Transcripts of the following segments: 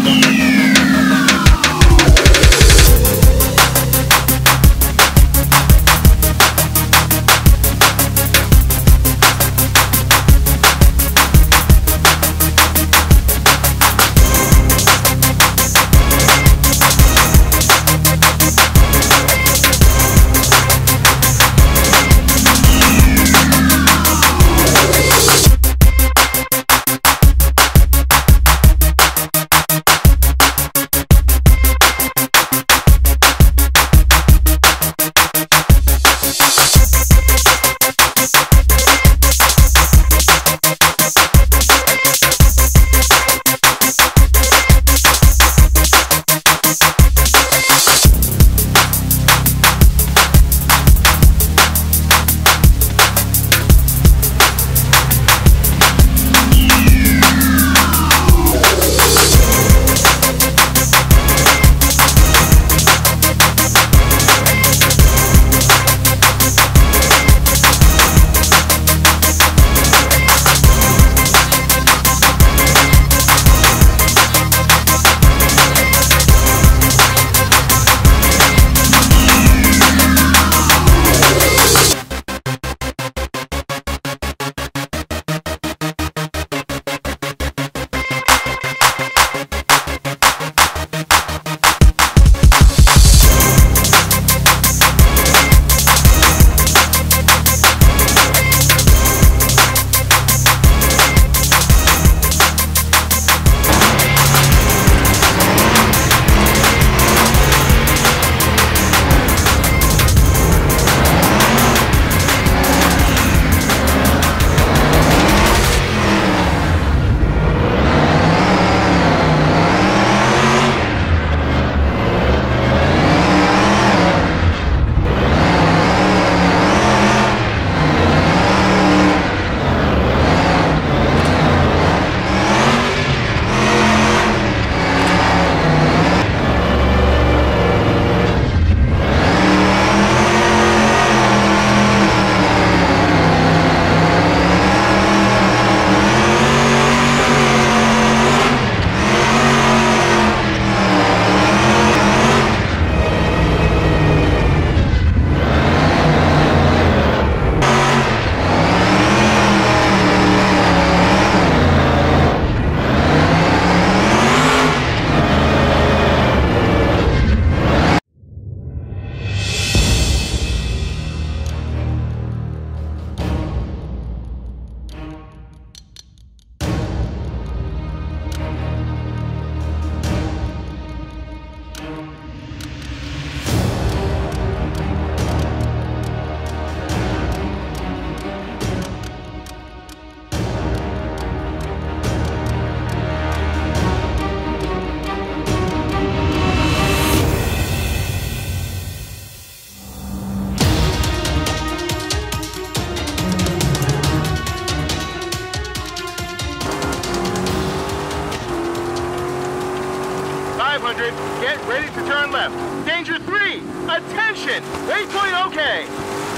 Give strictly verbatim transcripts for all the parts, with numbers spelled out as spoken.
Get ready to turn left. Danger three. Attention. Waypoint okay.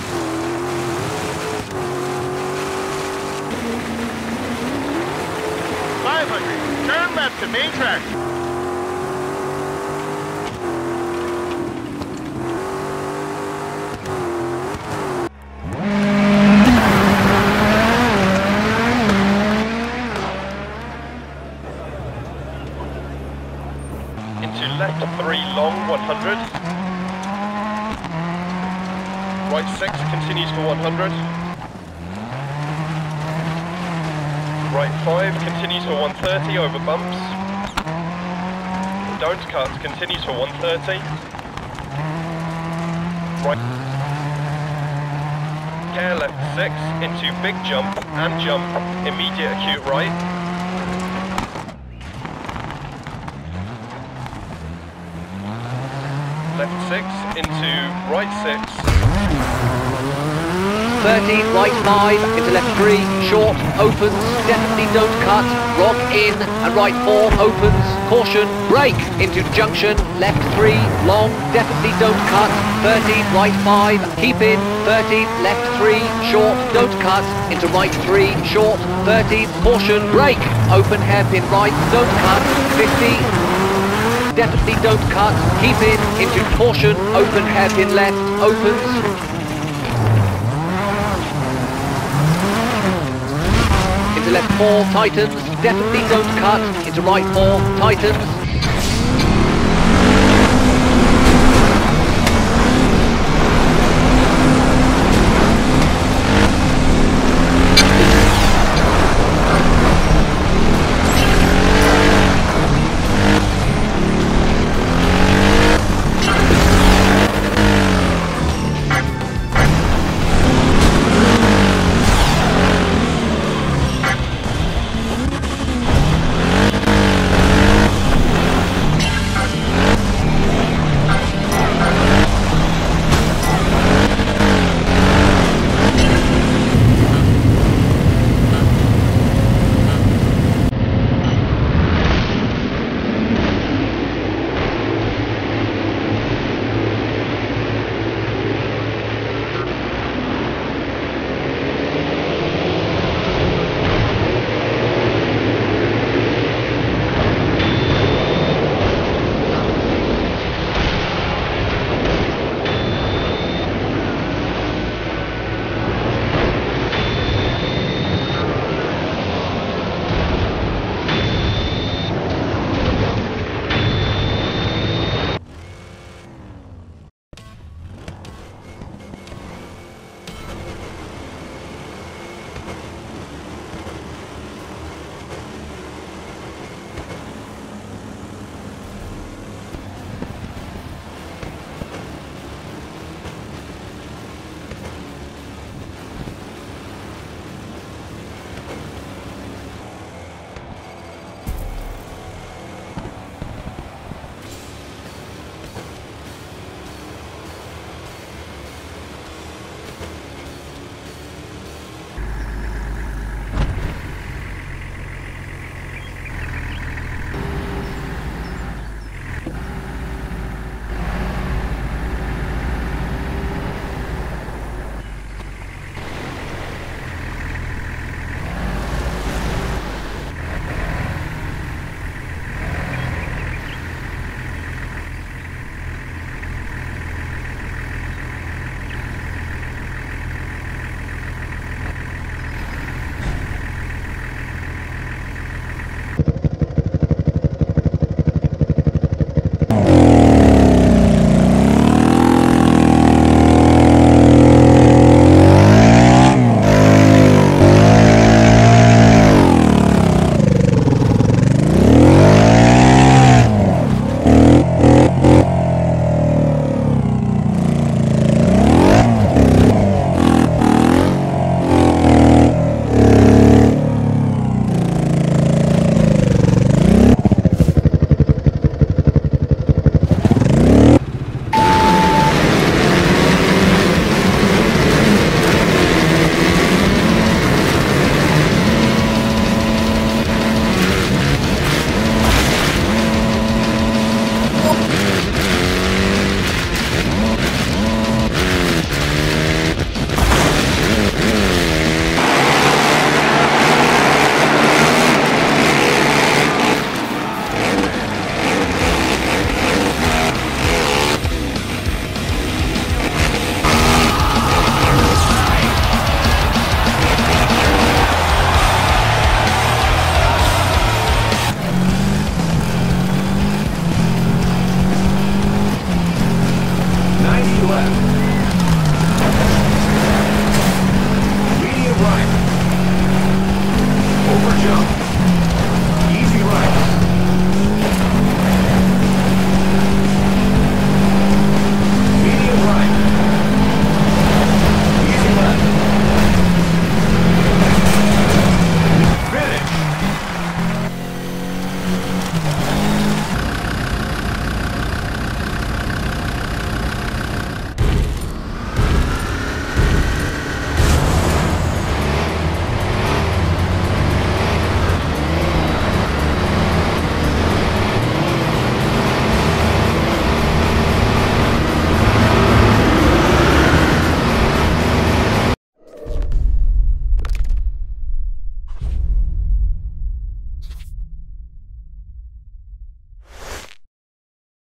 five hundred. Turn left to main track. Left three long, one hundred. Right six continues for one hundred. Right five continues for one thirty over bumps. Don't cut continues for one thirty. Right. Care left six into big jump and jump, immediate acute right. Left six into right six. thirty, right five, into left three, short, opens, definitely don't cut, rock in, and right four, opens, caution, brake, into junction, left three, long, definitely don't cut, thirty, right five, keep in, thirty, left three, short, don't cut, into right three, short, thirty, caution, brake, open hairpin right, don't cut, fifty, definitely don't cut. Keep in, into caution, open hairpin left, opens. Into left four, tightens, definitely don't cut. Into right four, tightens.